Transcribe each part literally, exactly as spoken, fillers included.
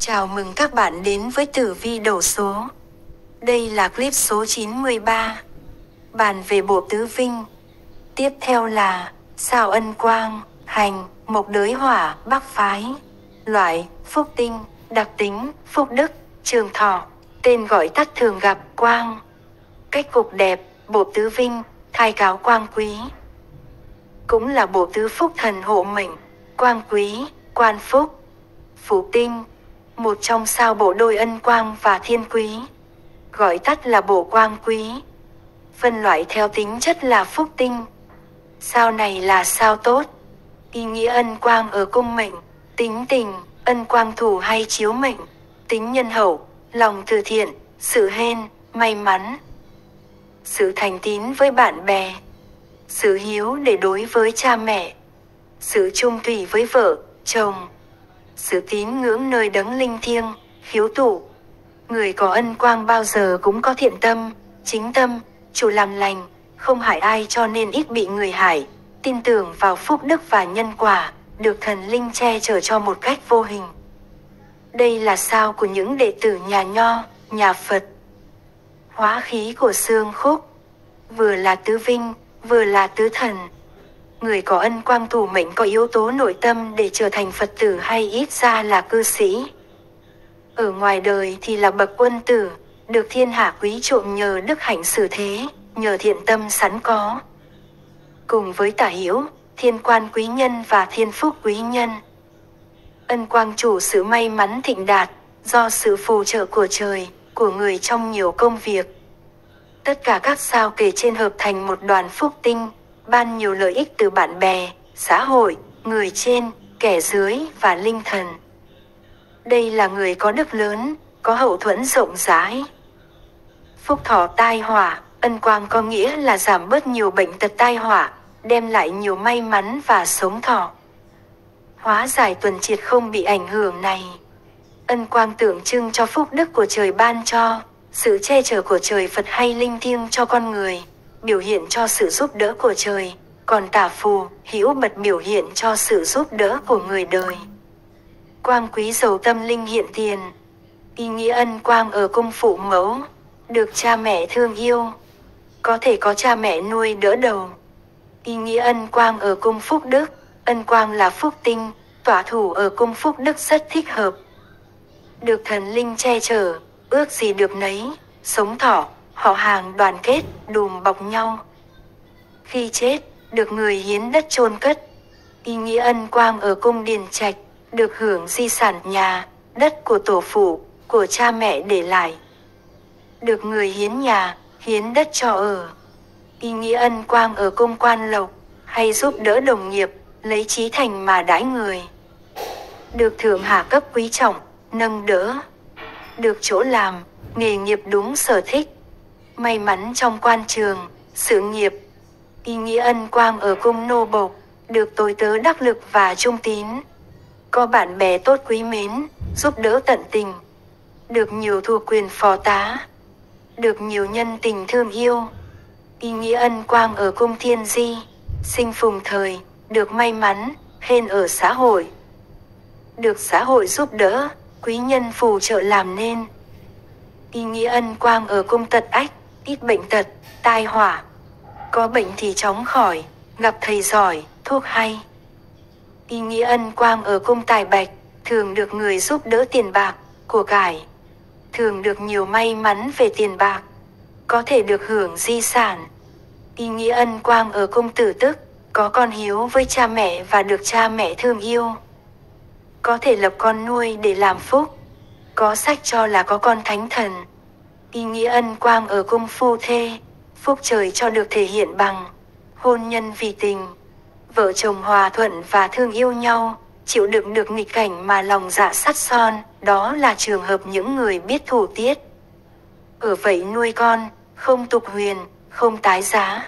Chào mừng các bạn đến với Tử Vi Đầu Số. Đây là clip số chín mươi ba, bàn về bộ tứ vinh. Tiếp theo là sao Ân Quang, hành, mộc đới hỏa, bắc phái. Loại, phúc tinh, đặc tính, phúc đức, trường thọ. Tên gọi tắt thường gặp, quang. Cách cục đẹp, bộ tứ vinh, thai cáo quang quý. Cũng là bộ tứ phúc thần hộ mệnh, quang quý, quan phúc. Phú tinh, một trong sao bộ đôi ân quang và thiên quý, gọi tắt là bộ quang quý. Phân loại theo tính chất là phúc tinh. Sao này là sao tốt. Ý nghĩa ân quang ở cung mệnh, tính tình, ân quang thủ hay chiếu mệnh, tính nhân hậu, lòng từ thiện, sự hên, may mắn, sự thành tín với bạn bè, sự hiếu để đối với cha mẹ, sự trung thủy với vợ, chồng, sự tín ngưỡng nơi đấng linh thiêng, khiếu tụ. Người có ân quang bao giờ cũng có thiện tâm, chính tâm, chủ làm lành, không hại ai cho nên ít bị người hại, tin tưởng vào phúc đức và nhân quả, được thần linh che chở cho một cách vô hình. Đây là sao của những đệ tử nhà Nho, nhà Phật. Hóa khí của xương khúc, vừa là tứ vinh, vừa là tứ thần. Người có ân quang thủ mệnh có yếu tố nội tâm để trở thành Phật tử hay ít ra là cư sĩ. Ở ngoài đời thì là bậc quân tử, được thiên hạ quý chuộng nhờ đức hạnh xử thế, nhờ thiện tâm sẵn có. Cùng với tả hữu, thiên quan quý nhân và thiên phúc quý nhân. Ân quang chủ sự may mắn thịnh đạt, do sự phù trợ của trời, của người trong nhiều công việc. Tất cả các sao kể trên hợp thành một đoàn phúc tinh, ban nhiều lợi ích từ bạn bè, xã hội, người trên, kẻ dưới và linh thần. Đây là người có đức lớn, có hậu thuẫn rộng rãi. Phúc thọ tai họa, ân quang có nghĩa là giảm bớt nhiều bệnh tật tai họa, đem lại nhiều may mắn và sống thọ. Hóa giải tuần triệt không bị ảnh hưởng này. Ân quang tượng trưng cho phúc đức của trời ban cho, sự che chở của trời Phật hay linh thiêng cho con người, biểu hiện cho sự giúp đỡ của trời, còn tả phù, hữu bật biểu hiện cho sự giúp đỡ của người đời. Quang quý giàu tâm linh hiện tiền. Ý nghĩa ân quang ở cung phụ mẫu, được cha mẹ thương yêu, có thể có cha mẹ nuôi đỡ đầu. Ý nghĩa ân quang ở cung phúc đức, ân quang là phúc tinh, tỏa thủ ở cung phúc đức rất thích hợp. Được thần linh che chở, ước gì được nấy, sống thọ, họ hàng đoàn kết, đùm bọc nhau. Khi chết, được người hiến đất chôn cất. Ý nghĩa ân quang ở cung điền trạch, được hưởng di sản nhà, đất của tổ phụ, của cha mẹ để lại. Được người hiến nhà, hiến đất cho ở. Ý nghĩa ân quang ở cung quan lộc, hay giúp đỡ đồng nghiệp, lấy chí thành mà đãi người. Được thượng hạ cấp quý trọng, nâng đỡ. Được chỗ làm, nghề nghiệp đúng sở thích. May mắn trong quan trường, sự nghiệp. Ý nghĩa ân quang ở cung nô bộc, được tôi tớ đắc lực và trung tín. Có bạn bè tốt quý mến, giúp đỡ tận tình. Được nhiều thuộc quyền phó tá. Được nhiều nhân tình thương yêu. Ý nghĩa ân quang ở cung thiên di, sinh phùng thời, được may mắn, hên ở xã hội. Được xã hội giúp đỡ, quý nhân phù trợ làm nên. Ý nghĩa ân quang ở cung tật ách, ít bệnh tật, tai họa. Có bệnh thì chóng khỏi, gặp thầy giỏi, thuốc hay. Ý nghĩa ân quang ở cung tài bạch, thường được người giúp đỡ tiền bạc, của cải. Thường được nhiều may mắn về tiền bạc, có thể được hưởng di sản. Ý nghĩa ân quang ở cung tử tức, có con hiếu với cha mẹ và được cha mẹ thương yêu. Có thể lập con nuôi để làm phúc. Có sách cho là có con thánh thần. Ý nghĩa ân quang ở cung phu thê, phúc trời cho được thể hiện bằng hôn nhân vì tình. Vợ chồng hòa thuận và thương yêu nhau, chịu đựng được nghịch cảnh mà lòng dạ sắt son, đó là trường hợp những người biết thủ tiết. Ở vậy nuôi con, không tục huyền, không tái giá.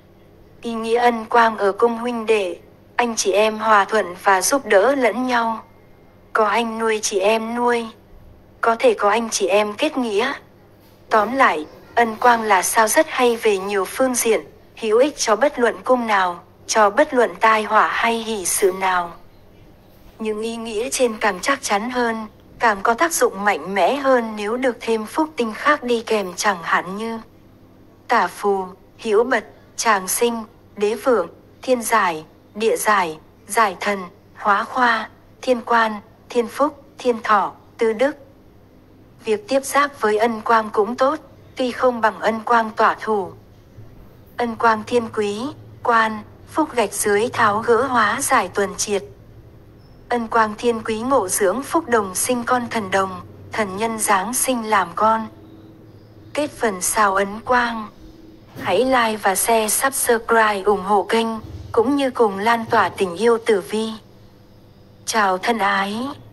Ý nghĩa ân quang ở cung huynh đệ, anh chị em hòa thuận và giúp đỡ lẫn nhau. Có anh nuôi chị em nuôi, có thể có anh chị em kết nghĩa. Tóm lại, ân quang là sao rất hay về nhiều phương diện, hữu ích cho bất luận cung nào, cho bất luận tai họa hay hỷ sự nào. Những ý nghĩa trên càng chắc chắn hơn, càng có tác dụng mạnh mẽ hơn nếu được thêm phúc tinh khác đi kèm, chẳng hạn như tả phù, hữu bật, tràng sinh, đế vượng, thiên giải, địa giải, giải thần, hóa khoa, thiên quan, thiên phúc, thiên thọ, tư đức. Việc tiếp giáp với ân quang cũng tốt, tuy không bằng ân quang tỏa thủ. Ân quang thiên quý, quan, phúc gạch dưới tháo gỡ hóa giải tuần triệt. Ân quang thiên quý ngộ dưỡng phúc đồng sinh con thần đồng, thần nhân giáng sinh làm con. Kết phần sao ấn quang. Hãy like và share subscribe ủng hộ kênh, cũng như cùng lan tỏa tình yêu tử vi. Chào thân ái.